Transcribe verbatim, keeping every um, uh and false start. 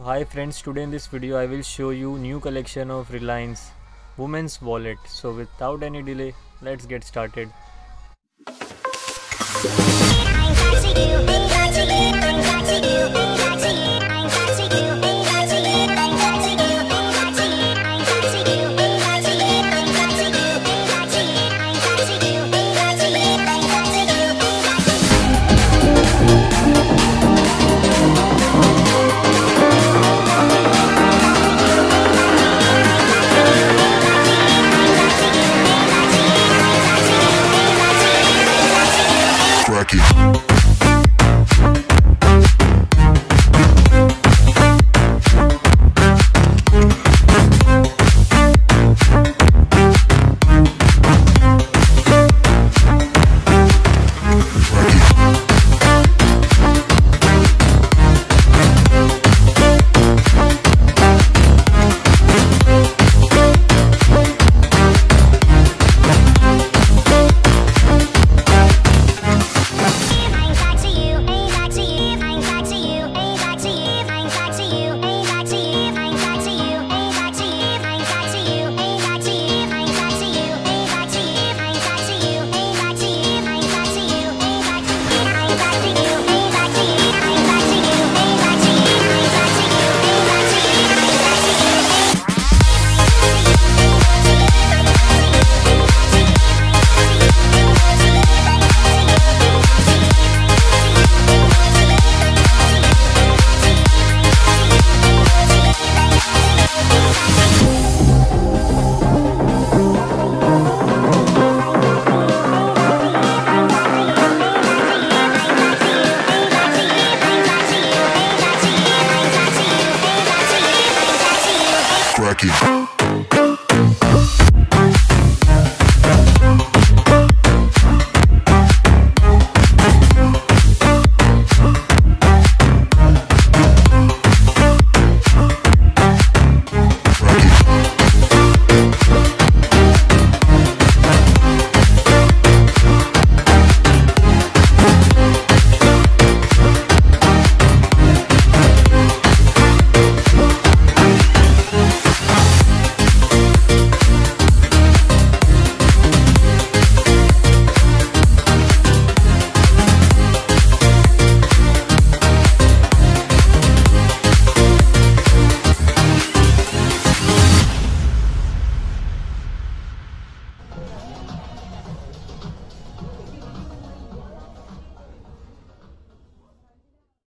Hi friends, today in this video I will show you new collection of Reliance women's wallet. So without any delay, let's get started. I'm got to you, I'm got to you, I'm got to you.